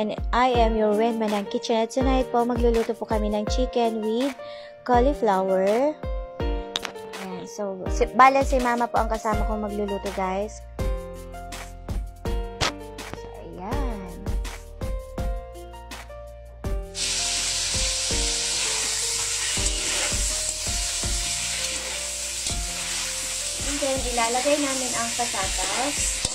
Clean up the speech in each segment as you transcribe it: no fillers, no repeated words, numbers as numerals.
and I am your Wen Manang Kitchen. At tonight po, magluluto po kami ng chicken with cauliflower. Ayan. So, bale si Mama po ang kasama kong magluluto, guys. So, ayan. And then, ilalagay namin ang patatas.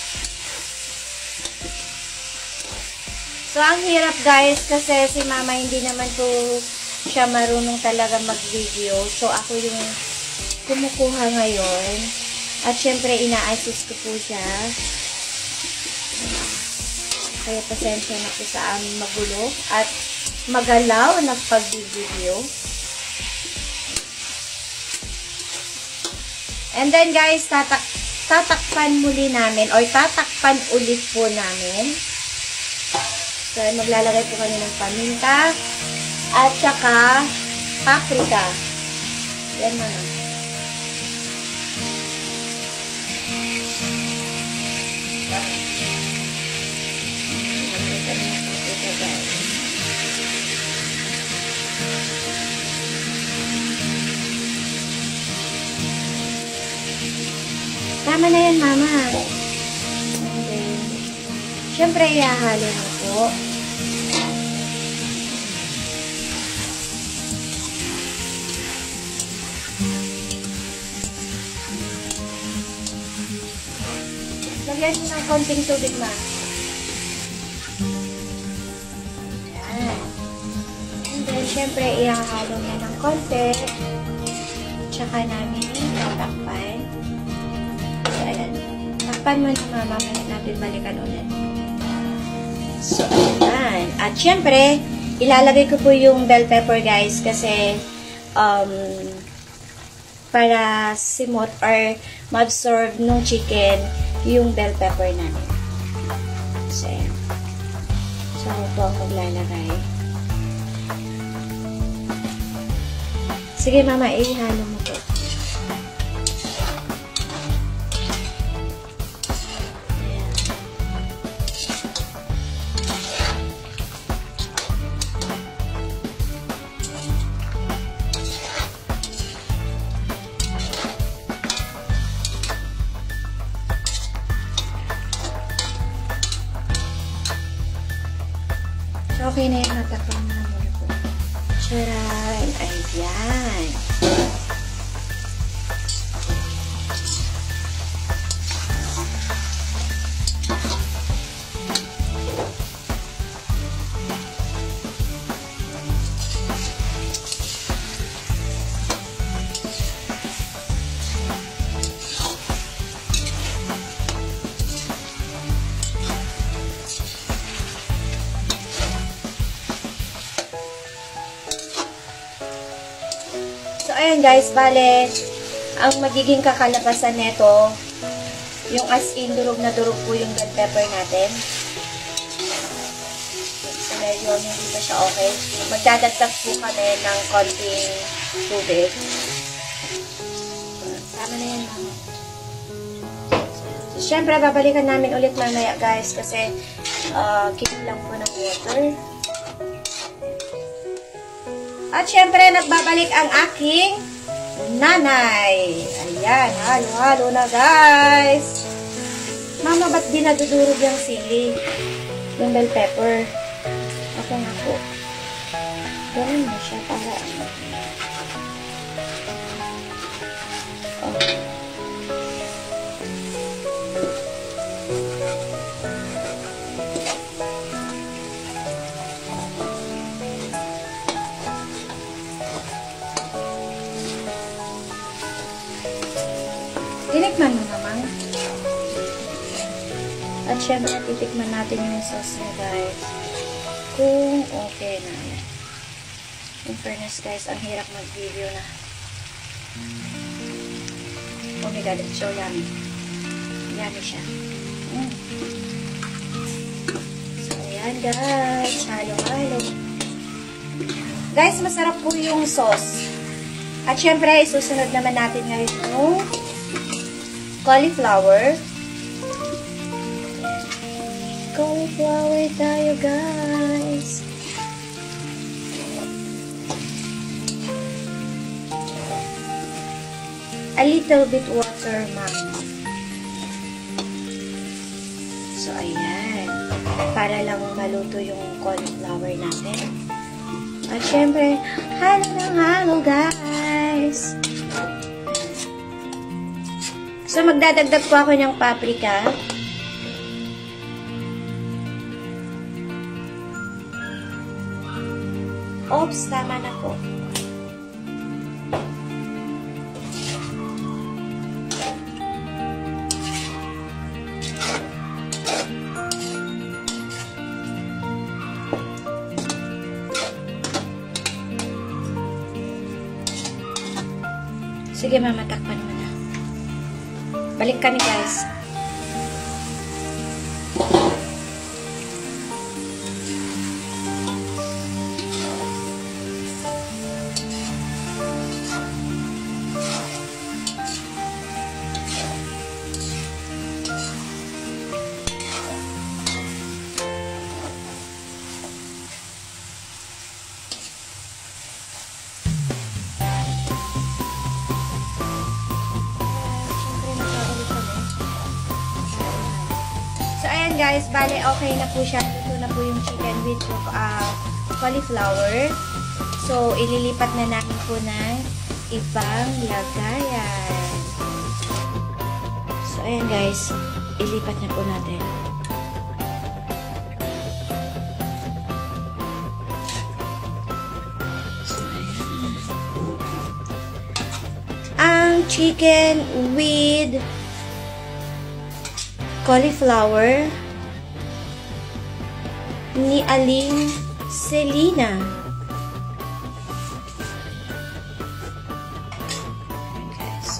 So, ang hirap guys kasi si Mama hindi naman po siya marunong talaga mag-video. So, ako yung kumukuha ngayon. At syempre, ina-assist ko po siya. Kaya pasensya na po sa aming magulo at magalaw na pag-video. And then guys, tatakpan muli namin or tatakpan ulit po namin. So, maglalagay po kami ng paminta at saka paprika. Yan na. Tama na yan, Mama. Okay. Siyempre, ihahalo na po. Lagyan nyo ng konting tubig, Ma. Ayan. And then, syempre, ihahalo na ng konti. Tsaka namin tatakpan. So, ayan. Takpan mo na, Mama. Mamaya natin balikan ulit. So, ayan. At syempre, ilalagay ko po yung bell pepper, guys, kasi para simot or ma-absorb ng chicken yung bell pepper namin. So, ayan. So, ako po ang maglalagay. Sige, Mama, ihalo mo po. Okay na yung natakpan na muna po. Charan! Ayan! So, ayan guys, bale, ang magiging kakalabasan nito, yung as in, durog na durog po yung bell pepper natin. So, medyo hindi pa siya okay. Magdadagdag po kami ng konting tubig. Tama na yan, Mama. So, syempre, babalikan namin ulit mamaya guys, kasi kinulang po ng water. At syempre, nagbabalik ang aking nanay. Ayan, halo-halo na guys. Mama, ba't di nadudurog yung sili? Yung bell pepper. Ako nga po. Ganun na siya para ano. Oh. Tinikman mo naman. At syempre, titikman natin yung sauce niya, guys. Kung okay na. In fairness, guys, ang hirap mag-video na. Oh my God, it's so yummy. Yummy siya. So, ayan, guys. Halo-halo. Guys, masarap po yung sauce. At syempre, isusunod naman natin ngayon yung cauliflower. cauliflower tayo, guys. A little bit water, ma'am. So, ayan. Para lang maluto yung cauliflower natin. At syempre, halo ng halo, guys. So, magdadagdag po ako ng paprika. Oops, tama na po. Sige, mama, takpan mo na. Balik ka ni guys. Guys, bale, okay na po siya. Ito na po yung chicken with cauliflower. So, ililipat na natin po ng ibang lagayan. So, ayan guys, ilipat na po natin. So, ayan. Ang chicken with cauliflower ni Aling Selena. Guys.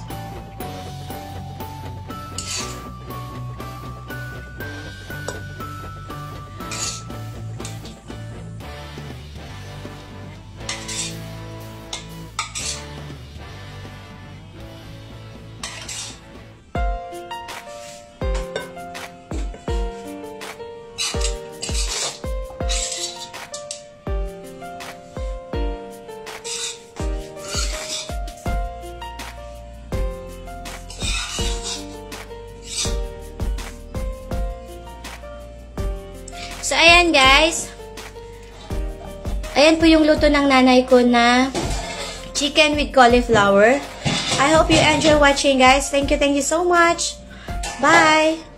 So, ayan guys. Ayan po yung luto ng nanay ko na chicken with cauliflower. I hope you enjoy watching, guys. Thank you so much. Bye!